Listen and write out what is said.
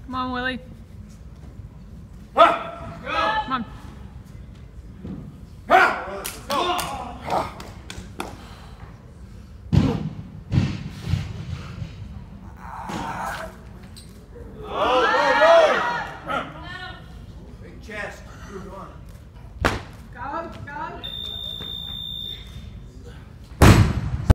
Come on, Willie. Go! Come on. Big chest. Go, go.